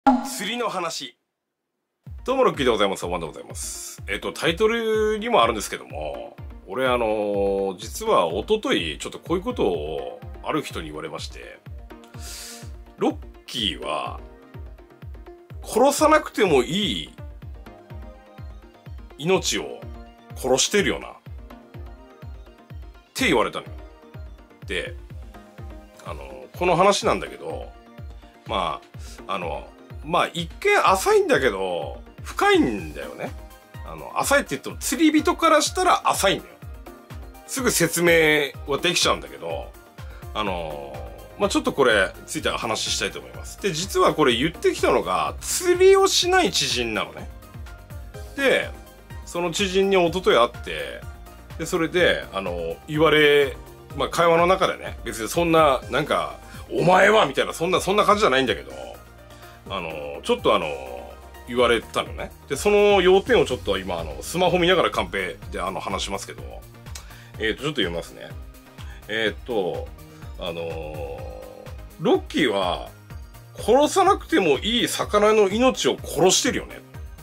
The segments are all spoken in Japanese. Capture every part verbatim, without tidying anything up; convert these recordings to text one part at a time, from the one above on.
釣りの話。どうもロッキーでございます。おまんでございます。えっと、タイトルにもあるんですけども、俺あのー、実は一昨日ちょっとこういうことをある人に言われまして、ロッキーは殺さなくてもいい命を殺してるよなって言われたのよ。で、あのー、この話なんだけど、まあ、あの、まあ一見浅いんだけど、深いんだよね。あの、浅いって言っても釣り人からしたら浅いんだよ。すぐ説明はできちゃうんだけど、あのー、まあちょっとこれついては話したいと思います。で、実はこれ言ってきたのが、釣りをしない知人なのね。で、その知人に一昨日会って、で、それで、あのー、言われ、まあ会話の中でね、別にそんな、なんか、お前はみたいな、そんな、そんな感じじゃないんだけど、あの、ちょっとあの、言われたのね。で、その要点をちょっと今、あの、スマホ見ながらカンペであの、話しますけど、えっと、ちょっと読みますね。えっと、あの、ロッキーは、殺さなくてもいい魚の命を殺してるよね。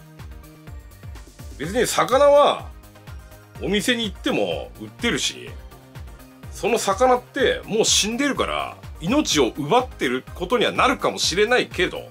別に魚は、お店に行っても売ってるし、その魚ってもう死んでるから、命を奪ってることにはなるかもしれないけど、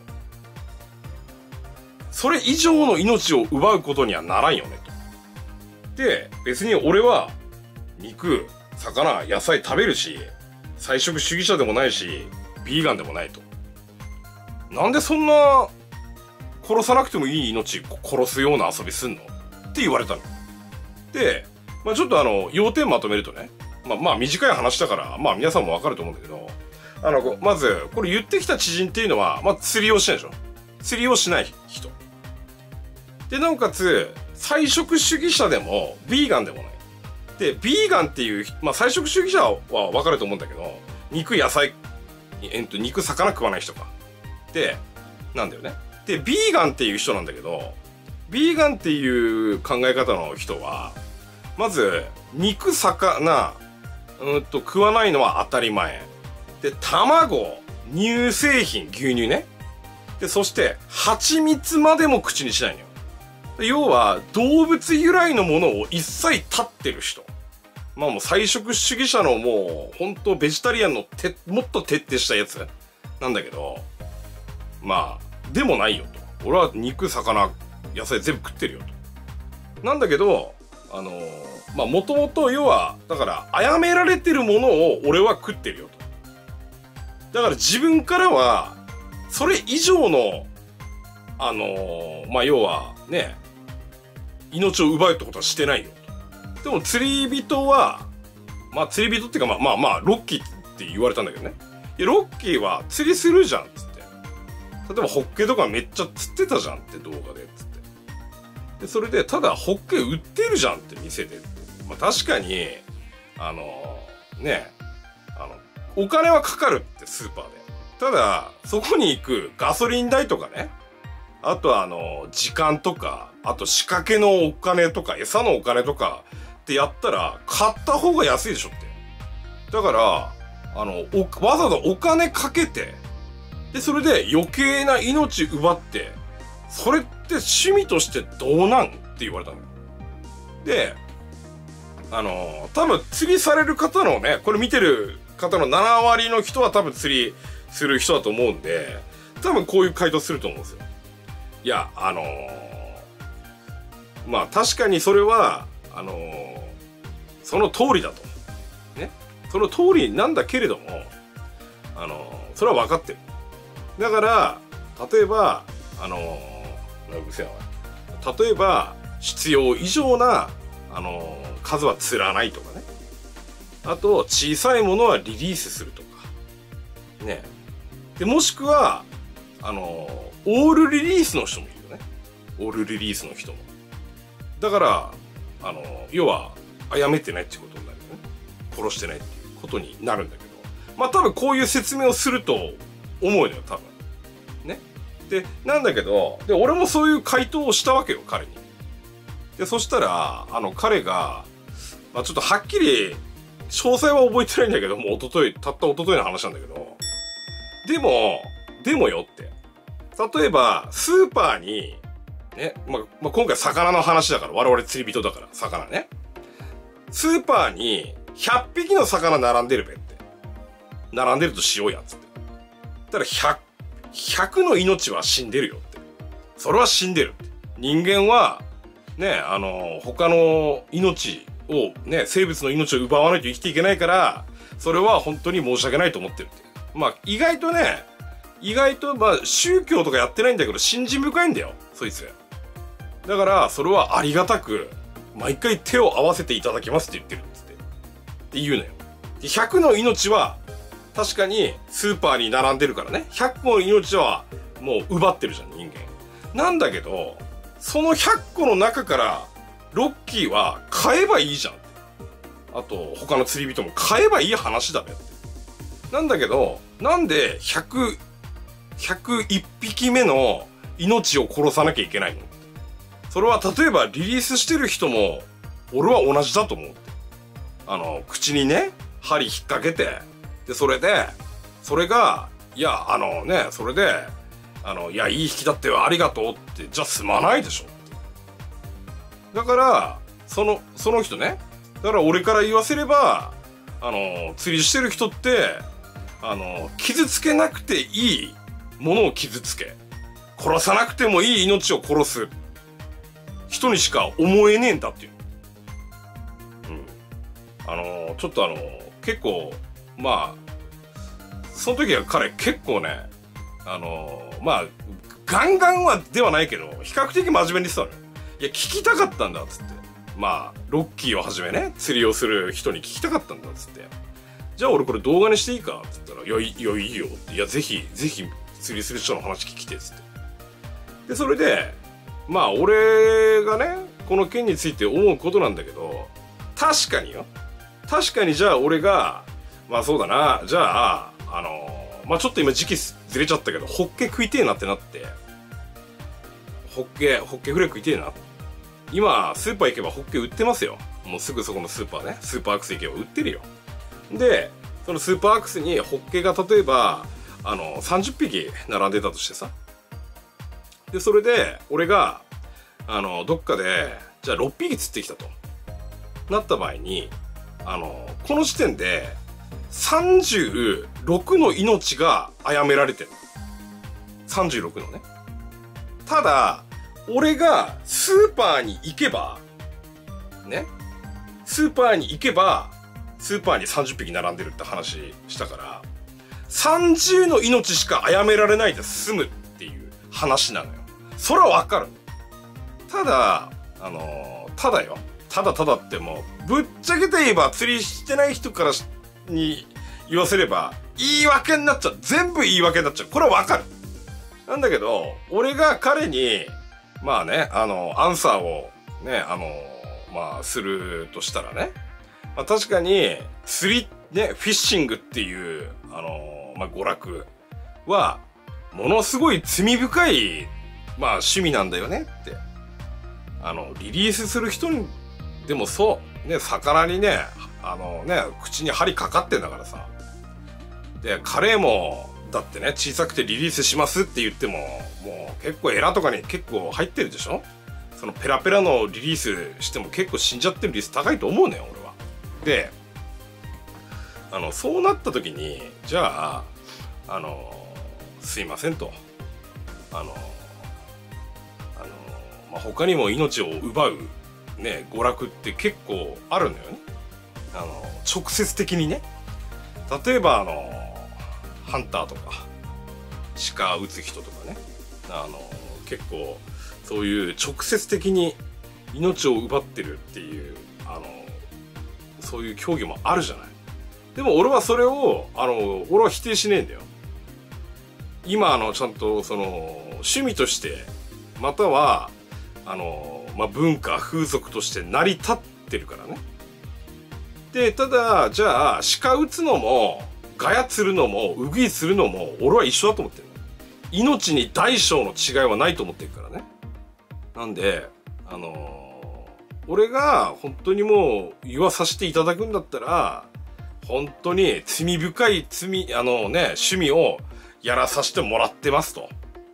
それ以上の命を奪うことにはならんよねと。で、別に俺は肉、魚、野菜食べるし、菜食主義者でもないし、ビーガンでもないと。なんでそんな殺さなくてもいい命殺すような遊びすんのって言われたの。で、まあちょっとあの、要点まとめるとね、まあまあ短い話だから、まあ皆さんもわかると思うんだけど、あの、まず、これ言ってきた知人っていうのは、まあ釣りをしないでしょ。釣りをしない人。で、なおかつ、菜食主義者でも、ビーガンでもない。で、ビーガンっていう、まあ、菜食主義者は分かると思うんだけど、肉、野菜、えっと、肉、魚食わない人か。で、なんだよね。で、ビーガンっていう人なんだけど、ビーガンっていう考え方の人は、まず、肉、魚、うんと、食わないのは当たり前。で、卵、乳製品、牛乳ね。で、そして、蜂蜜までも口にしないのよ。要は、動物由来のものを一切立ってる人。まあもう菜食主義者のもう、ほんとベジタリアンのて、もっと徹底したやつなんだけど、まあ、でもないよと。俺は肉、魚、野菜全部食ってるよと。なんだけど、あのー、まあもともと要は、だから、殺められてるものを俺は食ってるよと。だから自分からは、それ以上の、あのー、まあ要はね、命を奪うってことはしてないよ。でも釣り人は、まあ釣り人っていうかまあまあまあ、ロッキーって言われたんだけどね。いや、ロッキーは釣りするじゃん、つって。例えばホッケとかめっちゃ釣ってたじゃんって動画で、つって。で、それで、ただホッケ売ってるじゃんって店で。まあ確かに、あのー、ね、あの、お金はかかるってスーパーで。ただ、そこに行くガソリン代とかね。あとはあの、時間とか、あと仕掛けのお金とか、餌のお金とかってやったら、買った方が安いでしょって。だから、あの、お、わざわざお金かけて、で、それで余計な命奪って、それって趣味としてどうなんって言われたのよ。で、あの、多分釣りされる方のね、これ見てる方のなな割の人は多分釣りする人だと思うんで、多分こういう回答すると思うんですよ。いや、あのー、まあ確かにそれは、あのー、その通りだと。ね。その通りなんだけれども、あのー、それは分かってる。だから、例えば、あのー、うるせえな。例えば、必要以上な、あのー、数は釣らないとかね。あと、小さいものはリリースするとか。ね。で、もしくは、あのー、オールリリースの人もいるよね。オールリリースの人も。だから、あのー、要は、殺めてないっていうことになるよね。殺してないっていうことになるんだけど。まあ多分こういう説明をすると思うのよ、多分。ね。で、なんだけど、で、俺もそういう回答をしたわけよ、彼に。で、そしたら、あの、彼が、まあちょっとはっきり、詳細は覚えてないんだけど、もう一昨日、たった一昨日の話なんだけど、でも、でもよって。 例えば、スーパーに、ね、まあ、まあ、今回魚の話だから、我々釣り人だから、魚ね。スーパーにひゃっぴきの魚並んでるべって。並んでるとしようや、つって。ただひゃく、ひゃくの命は死んでるよって。それは死んでるって。人間は、ね、あの、他の命を、ね、生物の命を奪わないと生きていけないから、それは本当に申し訳ないと思ってるって。まあ、意外とね、意外と、まあ、宗教とかやってないんだけど、信心深いんだよ、そいつ。だから、それはありがたく、毎回手を合わせていただきますって言ってるっつって。って言うのよ。で、ひゃくの命は、確かにスーパーに並んでるからね。ひゃっこの命はもう奪ってるじゃん、人間。なんだけど、そのひゃっこの中から、ロッキーは買えばいいじゃん。あと、他の釣り人も買えばいい話だべって。なんだけど、なんでひゃく、ひゃくいっぴきめの命を殺さなきゃいけないの？それは例えばリリースしてる人も、俺は同じだと思うって。あの、口にね、針引っ掛けて、で、それで、それが、いや、あのね、それで、あの、いや、いい引きだってよ、ありがとうって、じゃあ済まないでしょって。だから、その、その人ね、だから俺から言わせれば、あの、釣りしてる人って、あの、傷つけなくていいものを傷つけ、殺さなくてもいい命を殺す人にしか思えねえんだっていう。うん。あの、ちょっとあの、結構、まあ、その時は彼結構ね、あの、まあ、ガンガンはではないけど、比較的真面目に言ってたのよ。いや、聞きたかったんだ、つって。まあ、ロッキーをはじめね、釣りをする人に聞きたかったんだ、つって。じゃあ俺これ動画にしていいかつったら、いや、いや、いいよって。いや、ぜひ、ぜひ、釣りする人の話聞きて、つって。で、それで、まあ、俺がね、この件について思うことなんだけど、確かによ。確かにじゃあ俺が、まあそうだな、じゃあ、あのー、まあちょっと今時期ずれちゃったけど、ホッケ食いてえなってなって、ホッケ、ホッケフレーク食いてえな。今、スーパー行けばホッケ売ってますよ。もうすぐそこのスーパーね、スーパーアクス行けば売ってるよ。で、そのスーパーアクスにホッケが例えば、あの、さんじゅっぴき並んでたとしてさ。で、それで、俺が、あの、どっかで、じゃあろっぴき釣ってきたと。なった場合に、あの、この時点で、さんじゅうろくの命が殺められてる。さんじゅうろくのね。ただ、俺がスーパーに行けば、ね。スーパーに行けば、スーパーにさんじゅっぴき並んでるって話したから、さんじゅうの命しか殺められないで済むっていう話なのよ。それはわかる。ただ、あのー、ただよ。ただただってもう、ぶっちゃけて言えば釣りしてない人からに言わせれば、言い訳になっちゃう。全部言い訳になっちゃう。これはわかる。なんだけど、俺が彼に、まあね、あの、アンサーをね、あの、まあ、するとしたらね。まあ確かに、釣り、ね、フィッシングっていう、あの、まあ娯楽は、ものすごい罪深い、まあ趣味なんだよねって。あの、リリースする人に、でもそう、ね、魚にね、あのね、口に針かかってんだからさ。で、カレーも、だってね、小さくてリリースしますって言っても、もう結構エラとかに結構入ってるでしょ？そのペラペラのリリースしても結構死んじゃってる率高いと思うのよ、俺は。で、あの、そうなった時に、じゃあ、あの、すいませんと。あの、あの、まあ、他にも命を奪う、ね、娯楽って結構あるのよね。あの、直接的にね。例えば、あの、ハンターとか、鹿撃つ人とかね。あの、結構、そういう直接的に命を奪ってるっていう、あの、そういう競技もあるじゃない。でも俺はそれを、あの、俺は否定しねえんだよ。今、あの、ちゃんと、その、趣味として、または、あの、まあ、文化、風俗として成り立ってるからね。で、ただ、じゃあ、鹿撃つのも、ガヤ釣るのも、ウグイするのも、俺は一緒だと思ってるの。命に大小の違いはないと思ってるからね。なんで、あのー、俺が本当にもう言わさせていただくんだったら、本当に罪深い罪、あのね、趣味をやらさせてもらってますと。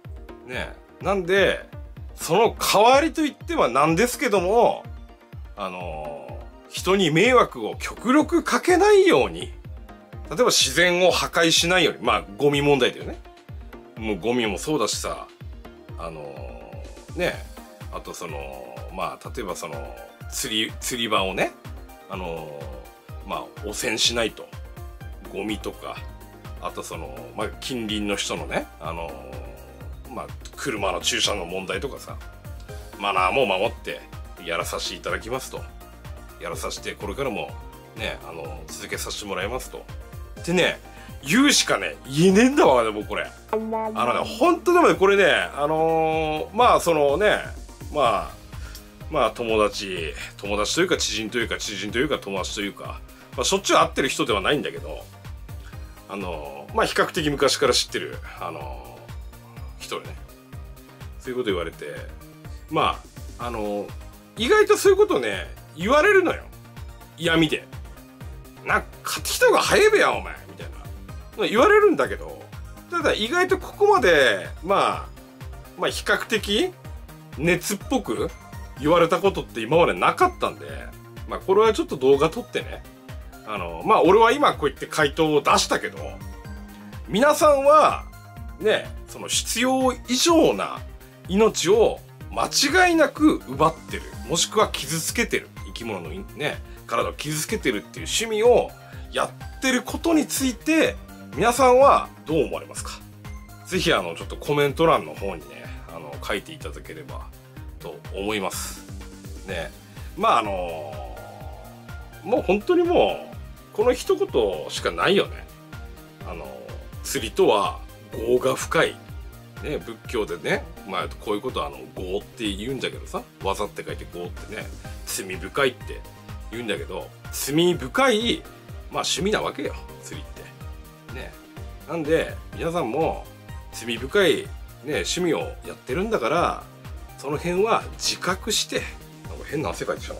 ね。なんでその代わりといってはなんですけども、あのー、人に迷惑を極力かけないように、例えば自然を破壊しないように、まあゴミ問題だよね。もうゴミもそうだしさ、あのー、ね、あとそのまあ例えばその釣り釣り場をね、あのー、まあ汚染しないと、ゴミとか、あとそのまあ近隣の人のね、あのー、まあ車の駐車の問題とかさ、マナーも守ってやらさせていただきますと、やらさせてこれからもね、あのー、続けさせてもらいますとってね、言うしかね言えねえんだわ。でもこれあのね、本当でもね、これね、あのー、まあそのね、まあまあ友達友達というか知人というか知人というか友達というか、まあ、しょっちゅう会ってる人ではないんだけど、あのー、まあ比較的昔から知ってるあのー、人でね、そういうこと言われて、まああのー、意外とそういうことね言われるのよ、嫌味で。なんか買ってきた方が早いべやお前みたいな言われるんだけど、ただ意外とここまでまあまあ比較的熱っぽく言われたことって今までなかったんで、まあこれはちょっと動画撮ってね、あのまあ俺は今こうやって回答を出したけど、皆さんはね、その必要以上な命を間違いなく奪ってる、もしくは傷つけてる、生き物のね体を傷つけてるっていう趣味をやってることについて皆さんはどう思われますか？ぜひあのちょっとコメント欄の方にね、あの書いていただければと思いますね。まああのー、もう本当にもうこの一言しかないよね。あの釣りとは業が深いね、仏教でね、まあこういうことはあの業って言うんだけどさ、技って書いて業ってね、罪深いって言うんだけど、罪深いまあ趣味なわけよ、釣りってね。なんで皆さんも罪深いね趣味をやってるんだから、その辺は自覚して、なんか変な汗かいてきたな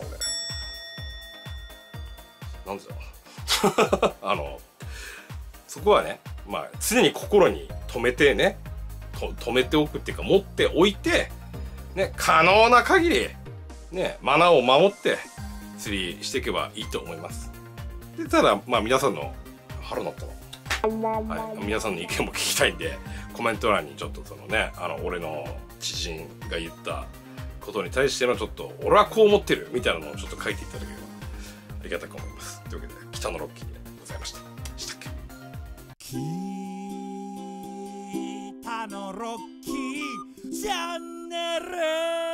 俺。なんでだあのそこはね、まあ常に心に留めてね、と止めておくっていうか持っておいてね、可能な限りねマナーを守って釣りしていけばいいと思います。でただまあ皆さんの腹なったの、はい、皆さんの意見も聞きたいんで、コメント欄にちょっとそのね、あの俺の知人が言ったことに対してのちょっと俺はこう思ってるみたいなのをちょっと書いていただければありがたく思います。というわけで北のロッキーでございました。したっけ？ 北のロッキーチャンネル